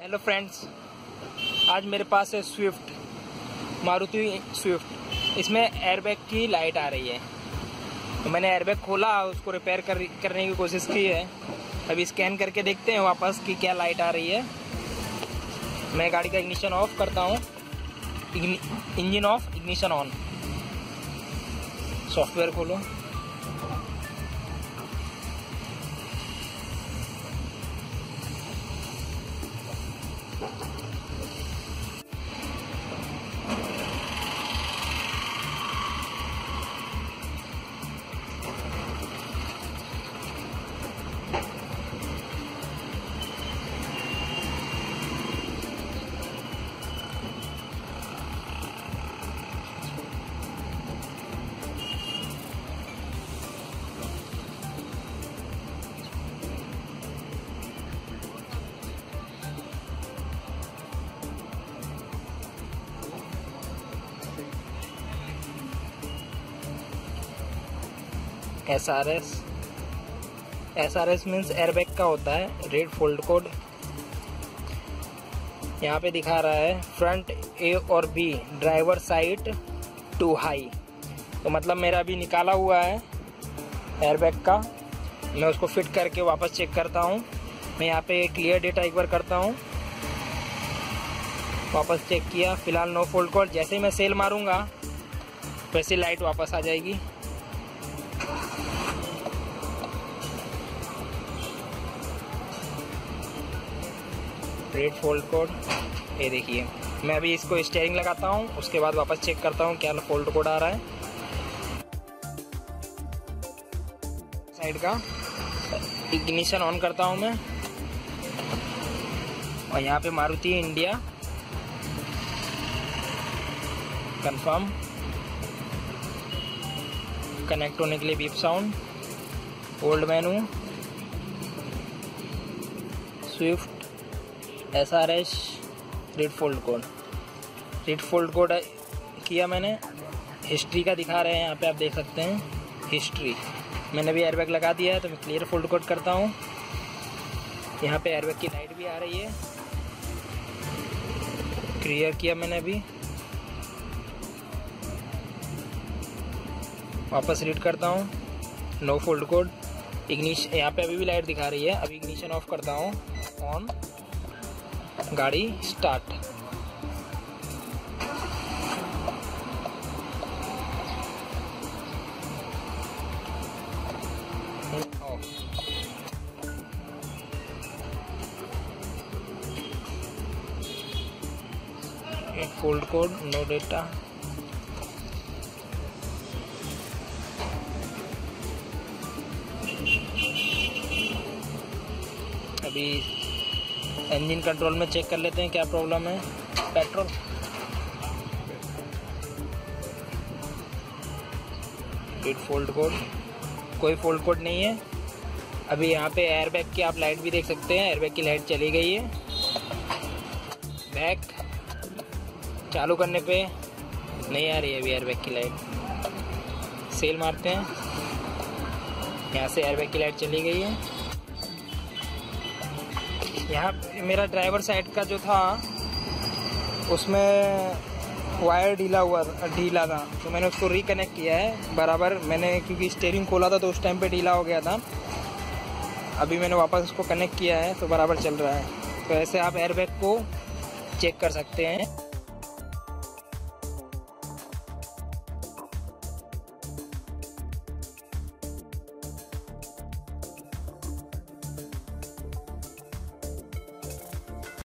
Hello friends, आज मेरे पास है स्विफ्ट, मारुति स्विफ्ट। इसमें एयरबैग की लाइट आ रही है, तो मैंने एयरबैग खोला, उसको रिपेयर करने की कोशिश की है। अभी स्कैन करके देखते हैं वापस कि क्या लाइट आ रही है। मैं गाड़ी का इग्निशन ऑफ करता हूँ, engine off, ignition on. Software खोलो। SRS मीन्स एयरबैग का होता है, रेड फोल्ड कोड। यहाँ पे दिखा रहा है फ्रंट A और B driver side too high, तो मतलब मेरा अभी निकाला हुआ है एयरबैग का। मैं उसको फिट करके वापस चेक करता हूँ। मैं यहाँ पे क्लियर डेटा एक बार करता हूँ। वापस चेक किया, फिलहाल नो फोल्ड कोड। जैसे ही मैं सेल मारूंगा वैसे लाइट वापस आ जाएगी। रेड फोल्ड कोड, ये देखिए। मैं अभी इसको स्टीयरिंग लगाता हूँ, उसके बाद वापस चेक करता हूँ क्या फोल्ड कोड आ रहा है। साइड का इग्निशन ऑन करता हूँ मैं, और यहाँ पे मारुति इंडिया कंफर्म। कनेक्ट होने के लिए beep sound, old menu, Swift, SRS, read fault code किया मैंने। हिस्ट्री का दिखा रहे हैं यहाँ पे, आप देख सकते हैं हिस्ट्री। मैंने भी एयरबैग लगा दिया है, तो मैं क्लियर फोल्ड कोड करता हूँ। यहाँ पे एयरबैग की लाइट भी आ रही है, क्लियर किया मैंने अभी। वापस रीड करता हूँ, नो फोल्ड कोड, इग्निशन। यहाँ पे अभी भी लाइट दिखा रही है। अभी इग्निशन ऑफ करता हूँ, ऑन, गाड़ी start. Fault code, no data. अभी इंजन कंट्रोल में चेक कर लेते हैं क्या प्रॉब्लम है। पेट्रोल, रेड फोल्ड कोड, कोई फोल्ड कोड नहीं है। अभी यहाँ पे एयरबैग की आप लाइट भी देख सकते हैं, एयरबैग की लाइट चली गई है। बैक चालू करने पे नहीं आ रही है अभी एयरबैग की लाइट। सेल मारते हैं, यहाँ से एयरबैग की लाइट चली गई है। यहाँ मेरा ड्राइवर साइड का जो था उसमें वायर ढीला था, तो मैंने उसको रिकनेक्ट किया है बराबर। मैंने क्योंकि स्टीयरिंग खोला था तो उस टाइम पे ढीला हो गया था। अभी मैंने वापस उसको कनेक्ट किया है तो बराबर चल रहा है। तो ऐसे आप एयरबैग को चेक कर सकते हैं।